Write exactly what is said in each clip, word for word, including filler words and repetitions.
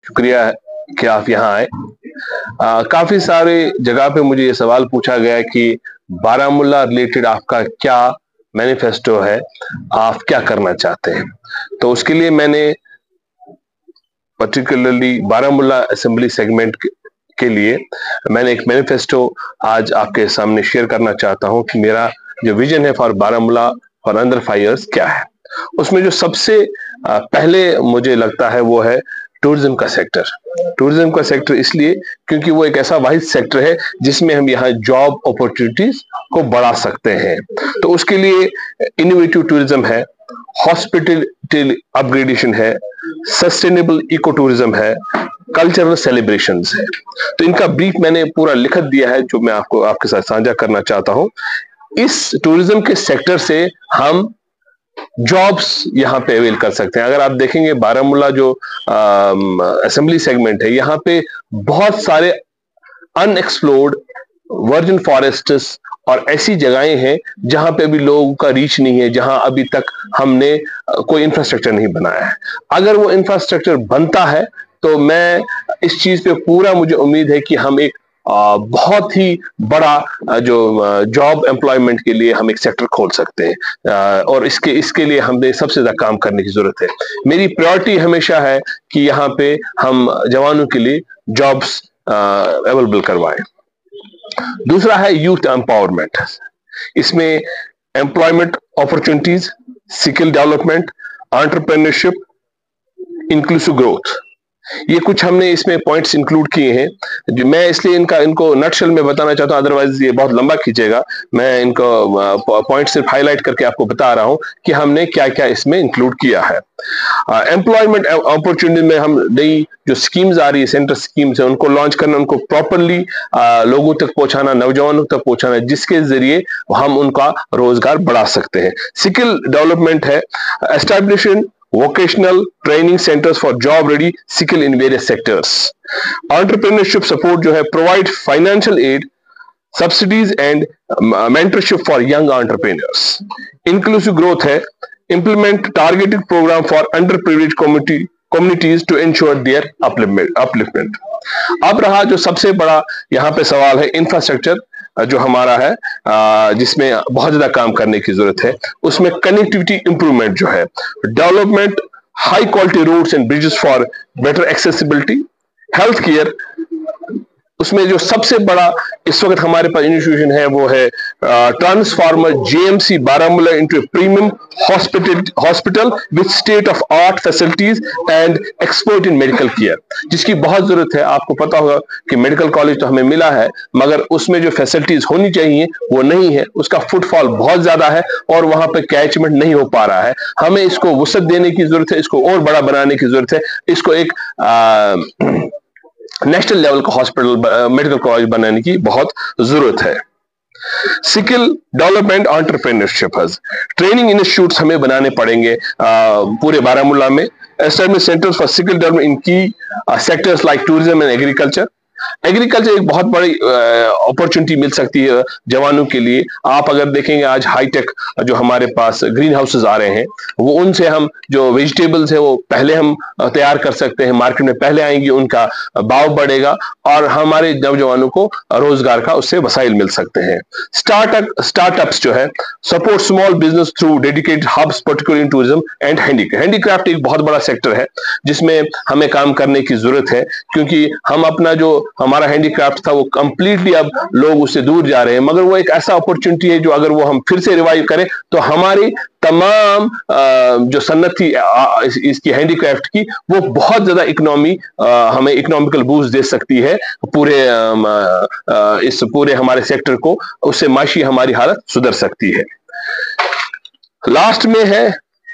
शुक्रिया कि आप यहाँ आए। आ, काफी सारे जगह पे मुझे ये सवाल पूछा गया कि बारामूला रिलेटेड आपका क्या मैनिफेस्टो है, आप क्या करना चाहते हैं। तो उसके लिए मैंने पर्टिकुलरली बारामूला असेंबली सेगमेंट के लिए मैंने एक मैनिफेस्टो आज आपके सामने शेयर करना चाहता हूं कि मेरा जो विजन है फॉर बारामूला फॉर अंदर फाइव इयर्स क्या है। उसमें जो सबसे पहले मुझे लगता है वो है टूरिज्म का सेक्टर। टूरिज्म का सेक्टर इसलिए क्योंकि वो एक ऐसा वाहिद सेक्टर है जिसमें हम यहाँ जॉब अपॉर्चुनिटीज को बढ़ा सकते हैं। तो उसके लिए इनोवेटिव टूरिज्म है, हॉस्पिटलिटी अपग्रेडेशन है, सस्टेनेबल इको टूरिज्म है, कल्चरल सेलिब्रेशंस है। तो इनका ब्रीफ मैंने पूरा लिख दिया है जो मैं आपको आपके साथ साझा करना चाहता हूं। इस टूरिज्म के सेक्टर से हम जॉब्स यहाँ पे अवेल कर सकते हैं। अगर आप देखेंगे बारामूला जो असेंबली सेगमेंट है, यहाँ पे बहुत सारे अनएक्सप्लोर्ड वर्जिन फॉरेस्ट्स और ऐसी जगहें हैं जहां पे अभी लोगों का रीच नहीं है, जहां अभी तक हमने कोई इंफ्रास्ट्रक्चर नहीं बनाया है। अगर वो इंफ्रास्ट्रक्चर बनता है तो मैं इस चीज पे पूरा मुझे उम्मीद है कि हम एक आ, बहुत ही बड़ा जो जॉब एम्प्लॉयमेंट के लिए हम एक सेक्टर खोल सकते हैं। आ, और इसके इसके लिए हमें सबसे ज्यादा काम करने की जरूरत है। मेरी प्रायोरिटी हमेशा है कि यहाँ पे हम जवानों के लिए जॉब्स अवेलेबल करवाएं। दूसरा है यूथ एम्पावरमेंट। इसमें employment opportunities, skill development, entrepreneurship, inclusive growth, ये कुछ हमने इसमें पॉइंट्स इंक्लूड किए हैं जो मैं इसलिए इनका इनको नटशेल में बताना चाहता हूं, अदरवाइज ये बहुत लंबा खींचेगा। मैं इनको पॉइंट सिर्फ हाईलाइट करके आपको बता रहा हूं कि हमने क्या क्या इसमें इंक्लूड किया है। एम्प्लॉयमेंट अपॉर्चुनिटी में हम नई जो स्कीम्स आ रही है, सेंटर स्कीम्स है, उनको लॉन्च करना, उनको प्रॉपरली लोगों तक पहुंचाना, नौजवानों तक पहुंचाना, जिसके जरिए हम उनका रोजगार बढ़ा सकते हैं। स्किल डेवलपमेंट है, establishing vocational training centers for job ready skill in various sectors. Entrepreneurship support जो है, provide financial aid, subsidies and mentorship for young entrepreneurs. Inclusive growth है, implement targeted program for underprivileged community communities to ensure their upliftment upliftment. अब रहा जो सबसे बड़ा यहाँ पे सवाल है इंफ्रास्ट्रक्चर जो हमारा है, जिसमें बहुत ज्यादा काम करने की जरूरत है। उसमें कनेक्टिविटी इंप्रूवमेंट जो है, development high quality roads and bridges for better accessibility, health care. उसमें जो सबसे बड़ा इस वक्त हमारे पास इंस्टीट्यूशन है वो है transformer JMC Baramulla into premium hospital hospital with state of art facilities and expert in medical care, जिसकी बहुत जरूरत है। आपको पता होगा कि मेडिकल कॉलेज तो हमें मिला है, मगर उसमें जो फैसिलिटीज होनी चाहिए वो नहीं है। उसका फुटफॉल बहुत ज्यादा है और वहां पर कैचमेंट नहीं हो पा रहा है। हमें इसको वसअत देने की जरूरत है, इसको और बड़ा बनाने की जरूरत है, इसको एक आ, नेशनल लेवल का हॉस्पिटल मेडिकल कॉलेज बनाने की बहुत जरूरत है। Skill development entrepreneurship, training institutes हमें बनाने पड़ेंगे आ, पूरे बारामूला में। Establish centres for skill development in key sectors like tourism and agriculture. Agriculture एक बहुत बड़ी अपॉर्चुनिटी मिल सकती है जवानों के लिए। आप अगर देखेंगे आज हाईटेक जो हमारे पास ग्रीन हाउसेज आ रहे हैं, वो उनसे हम जो वेजिटेबल्स है वो पहले हम तैयार कर सकते हैं, मार्केट में पहले आएंगी, उनका भाव बढ़ेगा और हमारे नौजवानों को रोजगार का उससे वसाइल मिल सकते हैं। स्टार्टअप स्टार्टअप्स जो है, support small business through dedicated hubs particular in tourism and handicraft. Handicraft एक बहुत बड़ा सेक्टर है जिसमें हमें काम करने की जरूरत है, क्योंकि हम अपना जो हमारा हैंडीक्राफ्ट था वो कंप्लीटली अब लोग उससे दूर जा रहे हैं। मगर वो एक ऐसा अपॉर्चुनिटी है जो अगर वो हम फिर से रिवाइव करें तो हमारी तमाम जो सन्नत थी इसकी हैंडीक्राफ्ट की, वो बहुत ज्यादा इकोनॉमी हमें इकोनॉमिकल बूस्ट दे सकती है पूरे इस पूरे हमारे सेक्टर को। उससे माशी हमारी हालत सुधर सकती है। लास्ट में है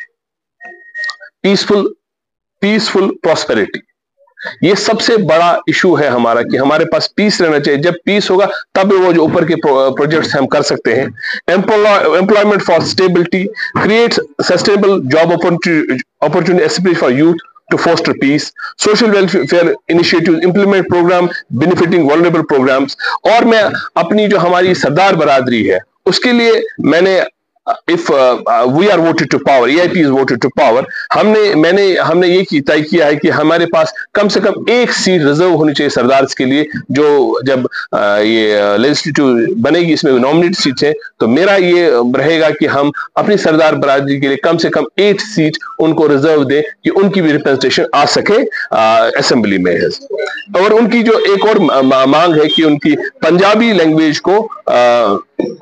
पीसफुल पीसफुल प्रॉस्पेरिटी। ये सबसे बड़ा इशू है हमारा कि हमारे पास पीस रहना चाहिए। जब पीस होगा तब वो जो ऊपर के प्रोजेक्ट्स हम कर सकते हैं। Employment for stability, create sustainable job opportunity especially for youth to foster peace, social welfare initiatives, implement program benefiting vulnerable programs। और मैं अपनी जो हमारी सरदार बरादरी है उसके लिए मैंने if we are voted to power, A I P is voted to power, हमने मैंने हमने ये तय किया है कि हमारे पास कम से कम एक सीट रिजर्व होनी चाहिए सरदार के लिए, जो जब uh, ये लेजिस्लेटिव बनेगी, इसमें नॉमिनेट सीट है, तो मेरा ये रहेगा कि हम अपनी सरदार बरादरी के लिए कम से कम एट सीट उनको रिजर्व दें कि उनकी भी रिप्रेजेंटेशन आ सके असेंबली uh, में। और उनकी जो एक और मांग है कि उनकी पंजाबी लैंग्वेज को uh,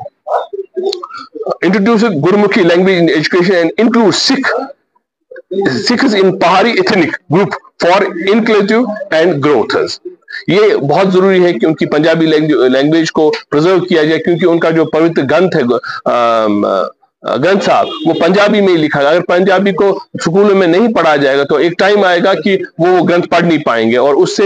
introduce Gurmukhi language in education and include Sikh Sikhs in Pahari ethnic group for inclusive and growth। ये बहुत जरूरी है कि उनकी पंजाबी लैंग्वेज को प्रिजर्व किया जाए, क्योंकि उनका जो पवित्र ग्रंथ है, ग्रंथ साहब, वो पंजाबी में ही लिखा है। अगर पंजाबी को स्कूलों में नहीं पढ़ा जाएगा तो एक टाइम आएगा कि वो वो ग्रंथ पढ़ नहीं पाएंगे, और उससे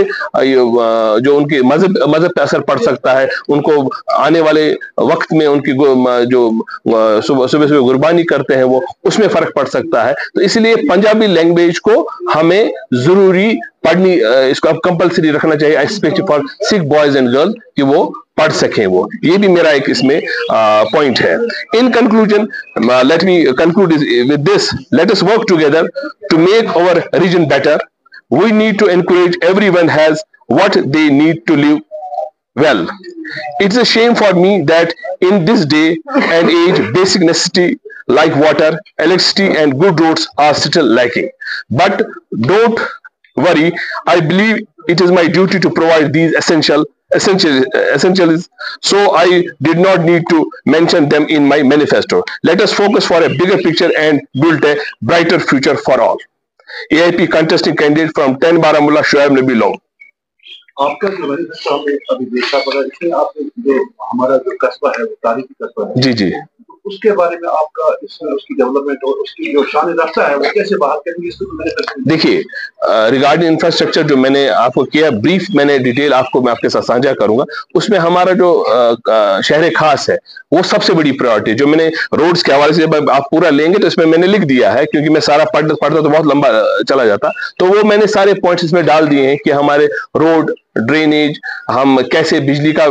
जो उनके मजहब मजहब पे असर पड़ सकता है। उनको आने वाले वक्त में उनकी जो सुबह सुबह सुबह कुर्बानी करते हैं वो उसमें फर्क पड़ सकता है। तो इसलिए पंजाबी लैंग्वेज को हमें जरूरी पढ़नी, इसको अब कंपलसरी रखना चाहिए, specially for Sikh boys and girls, कि वो पढ़ सकें। वो ये भी मेरा एक इसमें पॉइंट है। In conclusion, let me conclude with this, let us work together to make our region better. We need to encourage everyone has what they need to live well. It's a shame for me that in this day and age, basic necessity like water, electricity, and good roads are still lacking. But don't worry, I believe it is my duty to provide these essential essential essentials, so I did not need to mention them in my manifesto. Let us focus for a bigger picture and build a brighter future for all. A I P contesting candidate from ten Baramulla, Shoaib Nabi Long. आपका जो manifesto हमने अभी देखा पड़ा, इसमें आपने जो हमारा जो कस्बा है वो तारीखी कस्बा है, जी जी, उसके बारे में आपका इसमें उसकी डेवलपमेंट और उसकी जो शान रास्ता है वो कैसे बाहर करेंगे, इसको तो मैंने देखिए रिगार्डिंग इंफ्रास्ट्रक्चर जो मैंने आपको किया ब्रीफ, मैंने डिटेल आपको मैं आपके साथ साझा करूंगा। उसमें हमारा जो शहर खास है वो सबसे बड़ी प्रायोरिटी, जो मैंने रोड्स के हवाले से जब आप पूरा लेंगे तो इसमें मैंने लिख दिया है, क्योंकि मैं सारा पढ़ पढ़ता तो बहुत लंबा चला जाता, तो वो मैंने सारे पॉइंट्स इसमें डाल दिए हैं कि हमारे रोड, ड्रेनेज, हम कैसे बिजली का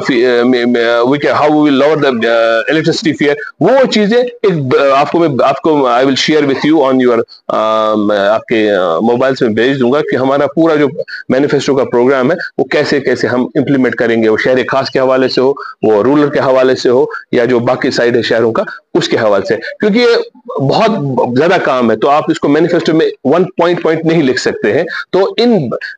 how we will lower the electricity fare, वो चीजें एक आपको मैं आपको I will share with you on your आपके मोबाइल्स में भेज दूंगा कि हमारा पूरा जो मैनिफेस्टो का प्रोग्राम है वो कैसे कैसे हम इंप्लीमेंट करेंगे। वो शहर खास के हवाले से हो, वो रूरल के हवाले से हो, या जो बाकी साइड है शहरों का उसके हवाले से, क्योंकि ये बहुत ज्यादा काम है, तो आप इसको मैनिफेस्टो में वन पॉइंट पॉइंट नहीं लिख सकते हैं। तो in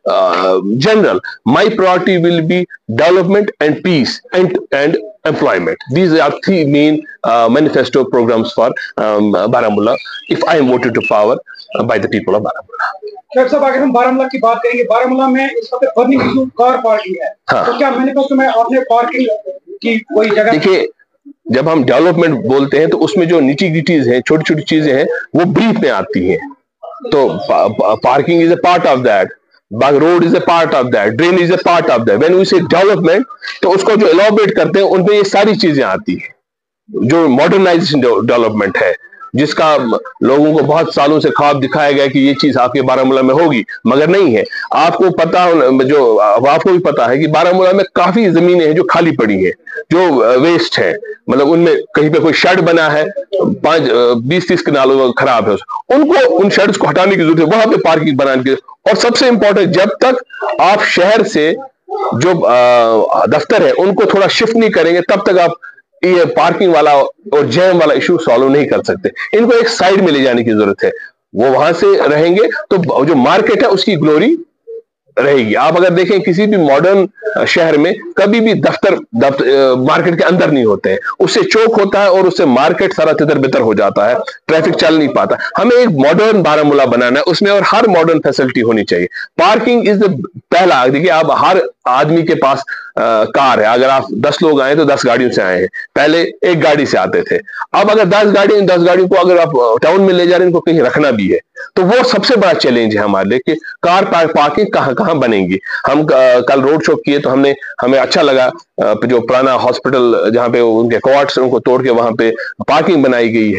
general my priority will be development and peace and and employment. These are three main uh, manifesto programs for um, Baramulla if I am voted to power uh, by the people of Baramulla. Sir साहब, अगर हम बारामूला की बात करेंगे, बारामूला में इस वक्त burning issue car parking है, हाँ। तो क्या मैनिफेस्टो में आपने पार्किंग की कोई जगह? देखिए, जब हम डेवलपमेंट बोलते हैं तो उसमें जो निची गिटीज हैं, छोटी छोटी चीजें हैं, वो ब्रीफ में आती हैं। तो parking is a part of that, road is a part of that, drain is a part of that. When we say development, तो उसको जो एलॉबरेट करते हैं उनमें ये सारी चीजें आती हैं। जो मॉडर्नाइजेशन डेवलपमेंट है, जिसका लोगों को बहुत सालों से ख्वाब दिखाया गया कि ये चीज आपके बारामूला में होगी, मगर नहीं है। आपको पता, जो आपको भी पता है कि बारामूला में काफी जमीनें हैं जो खाली पड़ी हैं, जो वेस्ट है, मतलब उनमें कहीं पे कोई शेड बना है, पांच बीस तीस कनालों खराब है, उनको उन शेड्स को हटाने की जरूरत है, वहां पे पार्किंग बनाने की। और सबसे इंपॉर्टेंट, जब तक आप शहर से जो दफ्तर है उनको थोड़ा शिफ्ट नहीं करेंगे, तब तक आप ये पार्किंग वाला और जैम वाला इशू सॉल्व नहीं कर सकते। इनको एक साइड में ले जाने की जरूरत है। वो वहां से रहेंगे तो जो मार्केट है उसकी ग्लोरी रहेगी। आप अगर देखें किसी भी मॉडर्न शहर में कभी भी दफ्तर, दफ्तर मार्केट के अंदर नहीं होते हैं, उससे चौक होता है और उससे मार्केट सारा तितर बितर हो जाता है, ट्रैफिक चल नहीं पाता। हमें एक मॉडर्न बारामूला बनाना है, उसमें और हर मॉडर्न फैसिलिटी होनी चाहिए। पार्किंग इज द पहला। देखिए, आप हर आदमी के पास आ, कार है। अगर आप दस लोग आए तो दस गाड़ियों से आए हैं, पहले एक गाड़ी से आते थे। अब अगर दस गाड़ी दस गाड़ियों को अगर आप टाउन में ले जा रहे हैं, इनको कहीं रखना भी है, तो वो सबसे बड़ा चैलेंज है हमारे लिए कि कार पार्किंग कहाँ कहाँ बनेंगी। हम आ, कल रोड शो किए तो हमने हमें अच्छा लगा, आ, जो पुराना हॉस्पिटल जहाँ पे उनके क्वार्टर्स उनको तोड़ के वहां पे पार्किंग बनाई गई है।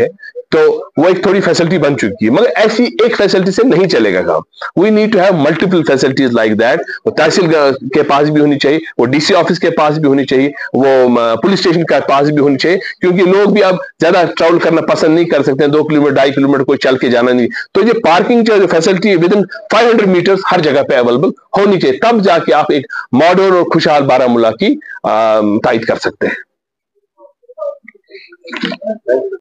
तो वो एक थोड़ी फैसिलिटी बन चुकी है, मगर ऐसी एक फैसिलिटी से नहीं चलेगा काम। We need to have multiple facilities like that. वो तहसील के पास भी होनी चाहिए, वो डीसी ऑफिस के पास भी होनी चाहिए, वो पुलिस स्टेशन के पास भी होनी चाहिए, क्योंकि लोग भी अब ज्यादा ट्रैवल करना पसंद नहीं कर सकते हैं, दो किलोमीटर ढाई किलोमीटर कोई चल के जाना नहीं। तो ये पार्किंग जो facility within five hundred metres हर जगह पे अवेलेबल होनी चाहिए, तब जाके आप एक मॉडर्न और खुशहाल बारामूला की तायद कर सकते हैं।